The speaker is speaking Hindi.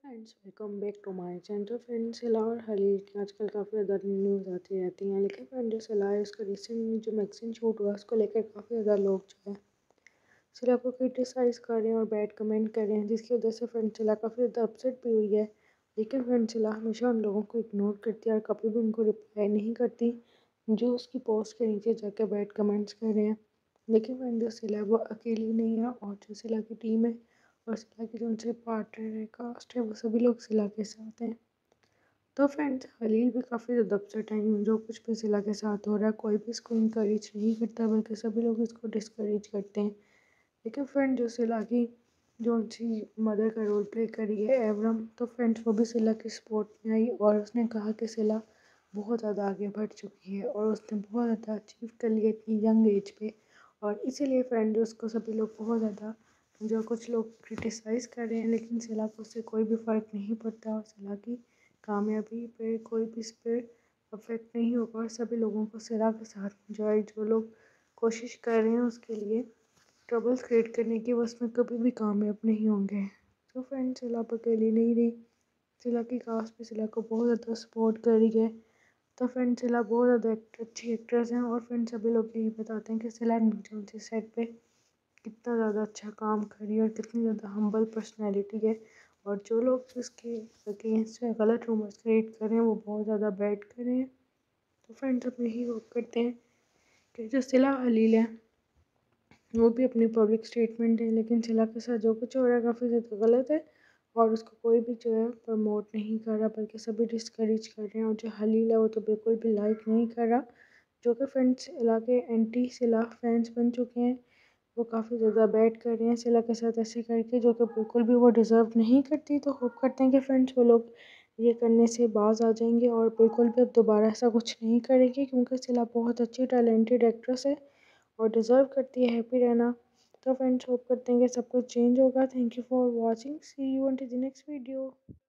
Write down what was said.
Friends welcome back to my channel. तो फ्रेंड्स सिला और हलील की आजकल काफ़ी ज़्यादा न्यूज़ आती रहती हैं, लेकिन फ्रेंड जो सिला है उसका रिसेंट जो मैगजीन शूट हुआ उसको लेकर काफ़ी ज़्यादा लोग जो है सिला को क्रिटिसाइज़ कर रहे हैं और बैड कमेंट कर रहे हैं, जिसकी वजह से फ्रेंड सिला काफ़ी ज़्यादा अपसेट भी हुई है। लेकिन फ्रेंड सिला हमेशा उन लोगों को इग्नोर करती है और कभी भी उनको रिप्लाई नहीं करती जो उसकी पोस्ट के नीचे जाकर बैड कमेंट्स कर रहे हैं। लेकिन फ्रेंड जो सिला है वो अकेली नहीं है, और जो सिला की टीम है और सिला के जो उनसे पार्टनर है, कास्ट है, वो सभी लोग सिला के साथ हैं। तो फ्रेंड्स हलील भी काफ़ी ज़्यादा अपसेट हैं जो कुछ भी सिला के साथ हो रहा है। कोई भी इसको इंकरेज नहीं करता, बल्कि सभी लोग इसको डिस्करेज करते हैं। लेकिन फ्रेंड जो सिला की जो उनकी मदर का रोल प्ले करी है एवरम, तो फ्रेंड्स वो भी सिला की सपोर्ट में आई और उसने कहा कि सिला बहुत ज़्यादा आगे बढ़ चुकी है और उसने बहुत ज़्यादा अचीव कर लिया इतनी यंग एज पे। और इसीलिए फ्रेंड उसको सभी लोग बहुत ज़्यादा जो कुछ लोग क्रिटिसाइज़ कर रहे हैं, लेकिन सिला को उससे कोई भी फ़र्क नहीं पड़ता और सिला की कामयाबी पे कोई भी इस पर अफेक्ट नहीं होगा। और सभी लोगों को सिला के साथ जो है, जो लोग कोशिश कर रहे हैं उसके लिए ट्रबल्स क्रिएट करने की, वो उसमें कभी भी कामयाब नहीं होंगे। तो फ्रेंड सिला पर अकेली नहीं रही, सिला की कास्ट भी सिला को बहुत ज़्यादा सपोर्ट कर रही है। तो फ्रेंड सिला बहुत ज़्यादा अच्छी एक्ट्रेस हैं और फ्रेंड सभी लोग यही बताते हैं कि सिला जो उनसे सेट पे कितना ज़्यादा अच्छा काम कर रही है और कितनी ज़्यादा हम्बल पर्सनैलिटी है। और जो लोग इसके अगेंस्ट गलत रूमर्स क्रिएट कर रहे हैं वो बहुत ज़्यादा बैड कर रहे हैं। तो फ्रेंड्स अब यही होप करते हैं कि जो सिला हलील है वो भी अपनी पब्लिक स्टेटमेंट है, लेकिन सिला के साथ जो कुछ हो रहा है काफ़ी ज़्यादा गलत है और उसको कोई भी जो है प्रमोट नहीं कर रहा, बल्कि सभी डिस्करेज कर रहे हैं। और जो हलील है वो तो बिल्कुल भी लाइक नहीं कर रहा, जो कि फ्रेंड्स सिला के एंटी सिला फैंस बन चुके हैं। वो काफ़ी ज़्यादा बैड कर रहे हैं सिला के साथ ऐसे करके, जो कि बिल्कुल भी वो डिज़र्व नहीं करती। तो होप करते हैं कि फ्रेंड्स वो लोग ये करने से बाज आ जाएंगे और बिल्कुल भी अब दोबारा ऐसा कुछ नहीं करेंगे, क्योंकि सिला बहुत अच्छी टैलेंटेड एक्ट्रेस है और डिज़र्व करती है हैप्पी रहना। तो फ्रेंड्स होप करते हैं कि सब कुछ चेंज होगा। Thank you for watching, see you on to the next video.